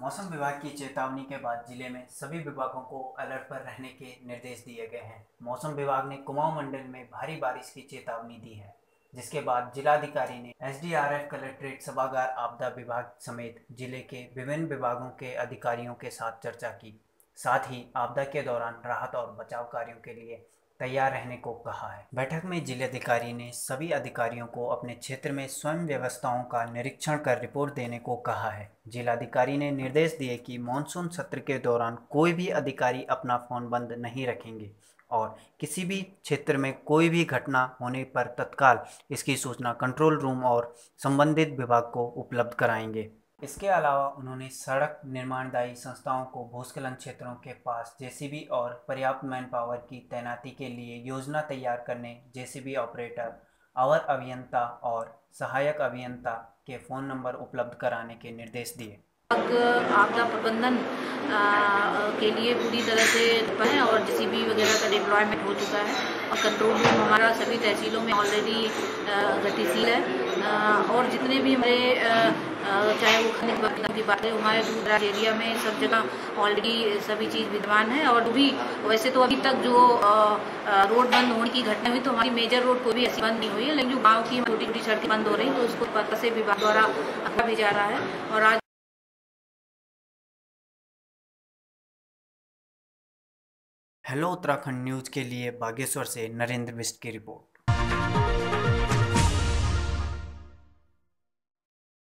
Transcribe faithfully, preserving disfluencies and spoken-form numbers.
मौसम विभाग की चेतावनी के बाद जिले में सभी विभागों को अलर्ट पर रहने के निर्देश दिए गए हैं। मौसम विभाग ने कुमाऊं मंडल में भारी बारिश की चेतावनी दी है, जिसके बाद जिलाधिकारी ने एसडीआरएफ, कलेक्ट्रेट, सभागार, आपदा विभाग समेत जिले के विभिन्न विभागों के अधिकारियों के साथ चर्चा की। साथ ही आपदा के दौरान राहत और बचाव कार्यों के लिए तैयार रहने को कहा है। बैठक में जिलाधिकारी ने सभी अधिकारियों को अपने क्षेत्र में स्वयं व्यवस्थाओं का निरीक्षण कर रिपोर्ट देने को कहा है। जिलाधिकारी ने निर्देश दिए कि मानसून सत्र के दौरान कोई भी अधिकारी अपना फोन बंद नहीं रखेंगे और किसी भी क्षेत्र में कोई भी घटना होने पर तत्काल इसकी सूचना कंट्रोल रूम और संबंधित विभाग को उपलब्ध कराएंगे। इसके अलावा उन्होंने सड़क निर्माणदायी संस्थाओं को भूस्खलन क्षेत्रों के पास जेसीबी और पर्याप्त मैन पावर की तैनाती के लिए योजना तैयार करने, जेसीबी ऑपरेटर, अवर अभियंता और सहायक अभियंता के फ़ोन नंबर उपलब्ध कराने के निर्देश दिए। आपदा प्रबंधन के लिए पूरी तरह से है और जेसीबी वगैरह का डिप्लॉयमेंट हो चुका है और कंट्रोल रूम हमारा सभी तहसीलों में ऑलरेडी गतिशील है और जितने भी हमारे चाहे वो खनिज की बात है, हमारे दूर दराज एरिया में सब जगह ऑलरेडी सभी चीज़ विद्यमान है। और भी वैसे तो अभी तक जो रोड बंद होने की घटना हुई तो हमारी मेजर रोड कोई भी ऐसी बंद नहीं हुई है, लेकिन जो गाँव की छोटी छोटी सड़कें बंद हो रही तो उसको पता से विभाग द्वारा भी जा रहा है। और आज हेलो उत्तराखंड न्यूज़ के लिए बागेश्वर से नरेंद्र बिष्ट की रिपोर्ट।